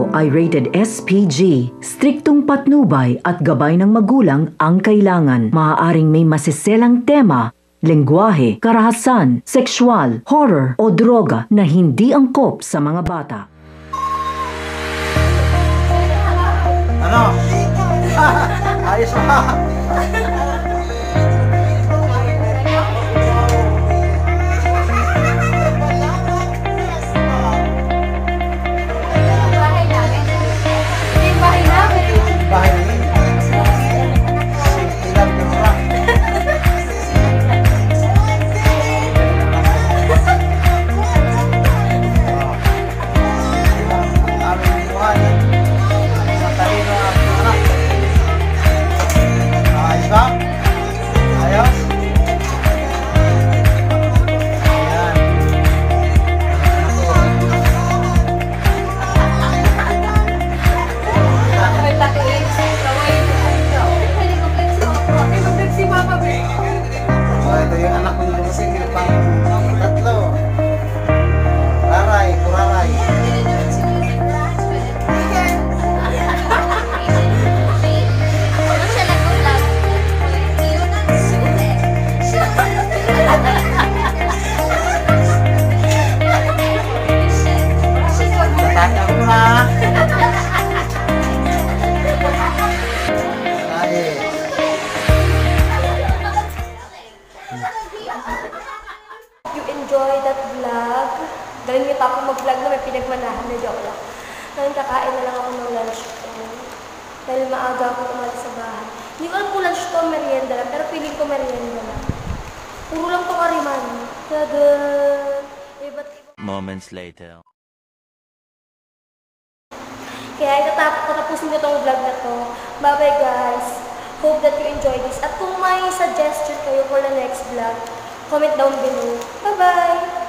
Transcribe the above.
ay rated SPG. Striktong patnubay at gabay ng magulang ang kailangan. Maaaring may masiselang tema, lengguwahe, karahasan, sexual, horror o droga na hindi angkop sa mga bata. Ano? Ayos ba? You enjoy that vlog. Galing niyo pa ako mag-vlog na may pinagmanahan na joke lang. Ngayon kakain na lang ako ng lunch ko. Dahil maaga ako umalis sa bahay. Hindi ko alam kung lunch to, merienda lang. Pero feeling ko merienda lang. Puro lang to kariman. Tada! Moments later. Kaya tapusin ko itong vlog na to. Bye-bye guys. Hope that you enjoy this. At kung may suggestion kayo for the next vlog, comment down below. Bye-bye!